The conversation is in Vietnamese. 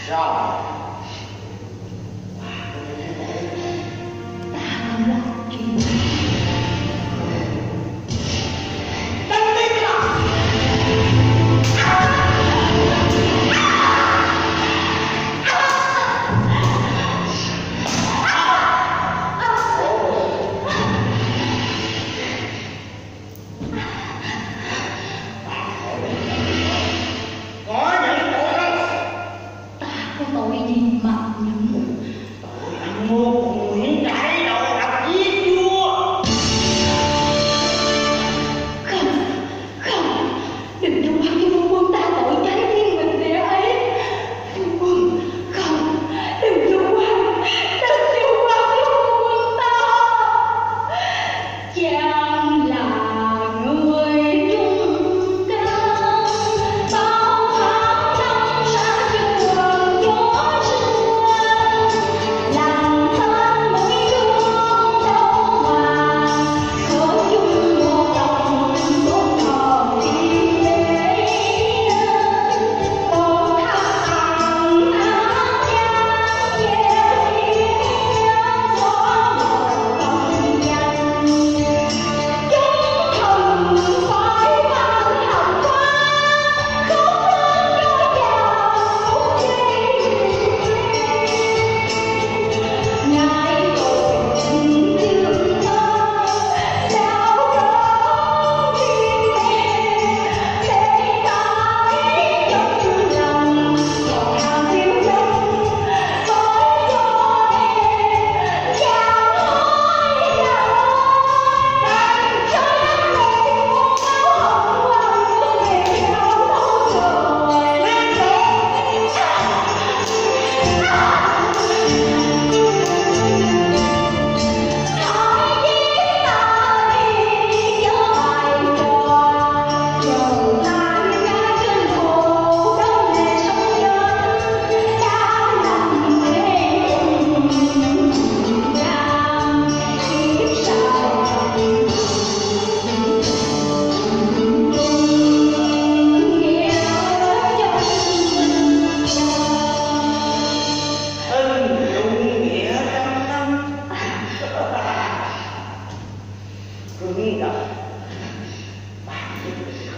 Sao? Ta không làm chuyện Đánh tiếp là có nhận tội không? ta có tội gì mà nhận? Tội ăn mưu cùng Nguyễn Đại Đội đập giết vua. Không, không, đừng thông báo cho phu quân ta tội trái thiên mệnh địa ấy. Phu quân, không, đừng thông báo cho phu quân ta. Chàng là người trung can, bao tháng năm xa trường gió sương, làm thân mũi gương đâu mà khởi chung một lòng một thọ thiên lễ. Một thằng áo nhang nhẹ thiên gió mờ công danh, chúng thần phải mang hồng hoa khúc đôi vào ngài tội tình dương thơ đau đớn thiên để tái trong lòng còn hàng thiếu đông với cho em chàng hỏi rằng đàn trái lên một áo hồng quang về áo đâu rồi lên hỏi giết ta đi nhớ bài trò rồi lại ngã trên hồ đông lệ sông nhân đã nằm bên giang kiếp sao nghĩa Ân dụng nghĩa trăm năm. Cứng đầu.